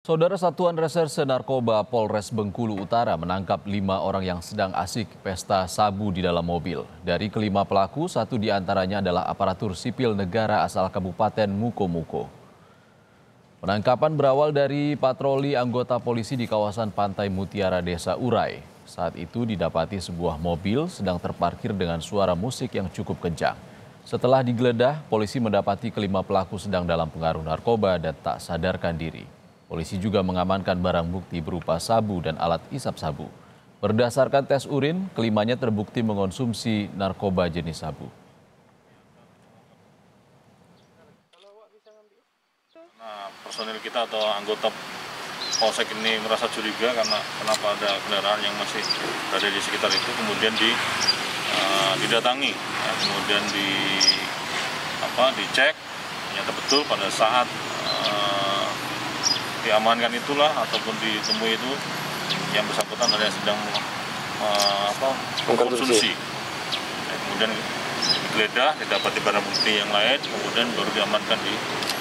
Saudara Satuan Reserse Narkoba Polres Bengkulu Utara menangkap 5 orang yang sedang asik pesta sabu di dalam mobil. Dari kelima pelaku, 1 diantaranya adalah aparatur sipil negara asal Kabupaten Mukomuko. Penangkapan berawal dari patroli anggota polisi di kawasan Pantai Mutiara Desa Urai. Saat itu didapati sebuah mobil sedang terparkir dengan suara musik yang cukup kencang. Setelah digeledah, polisi mendapati kelima pelaku sedang dalam pengaruh narkoba dan tak sadarkan diri. Polisi juga mengamankan barang bukti berupa sabu dan alat isap sabu. Berdasarkan tes urin, kelimanya terbukti mengonsumsi narkoba jenis sabu. Nah, personil kita atau anggota Polsek ini merasa curiga karena kenapa ada kendaraan yang masih berada di sekitar itu, kemudian didatangi, ya, kemudian dicek, ternyata betul pada saat diamankan itulah ataupun ditemui itu yang bersangkutan ada yang sedang mengkonsumsi. Kemudian digeledah, didapati barang bukti yang lain, kemudian baru diamankan di